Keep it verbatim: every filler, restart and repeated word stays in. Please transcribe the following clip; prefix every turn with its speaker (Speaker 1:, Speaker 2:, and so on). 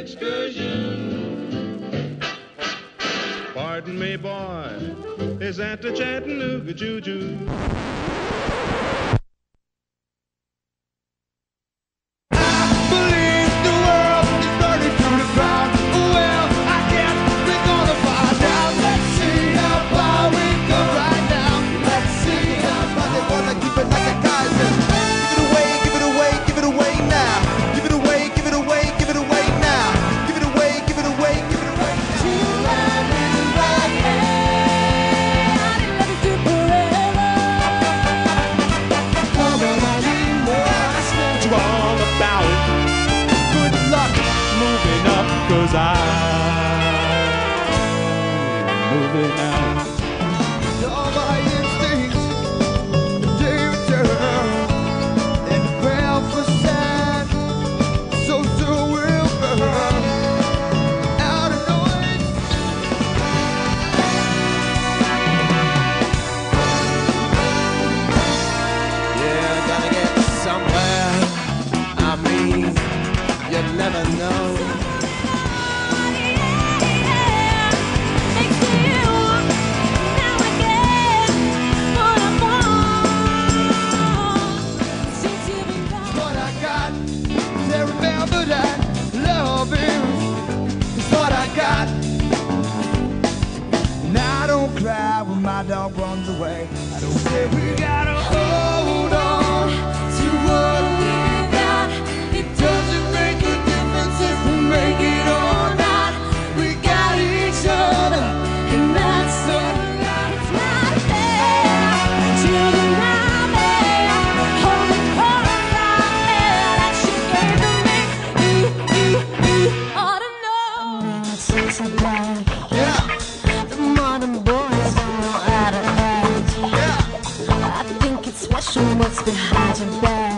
Speaker 1: excursion. Pardon me, boy, is that the Chattanooga Juju?
Speaker 2: Cause I'm moving out.
Speaker 3: All my instincts, they return, and the ground for sad, so soon will burn out of noise. Yeah, gotta get somewhere. I mean, you never know. Cry when my dog runs away. I don't say we gotta hold on to what we got. It doesn't make a difference if we make it or not. We got each other, and that's all that is not there. Till the night there, holding cards out there that she gave to me. You, you, you ought to know.
Speaker 4: It's so bad.
Speaker 3: Yeah.
Speaker 4: The modern boys don't know how to act.
Speaker 3: Yeah.
Speaker 4: I think it's special what's behind your back.